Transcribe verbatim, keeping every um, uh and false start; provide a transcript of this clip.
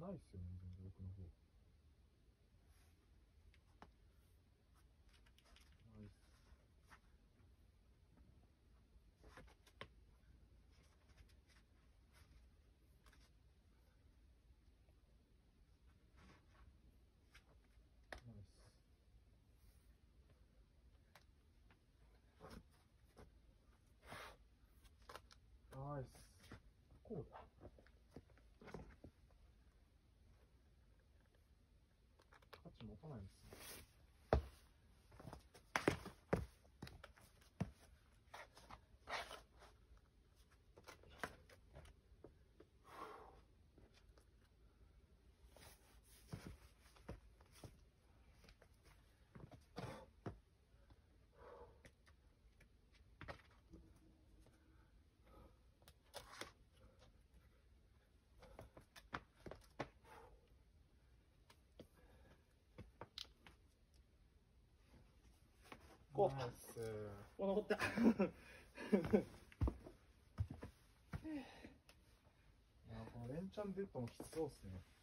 ないっすよね、全然奥の方。ナイス。ナイス。ナイス。こうだ。価値持たないんですね。 こう。 ナイス。 お、残った。 いや、この連チャンデッドもきつそうっすね。